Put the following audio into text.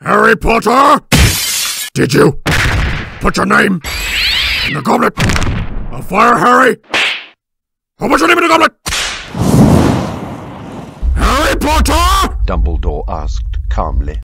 Harry Potter? Did you put your name in the goblet of fire, Harry? Who put your name in the goblet? Harry Potter? Dumbledore asked calmly.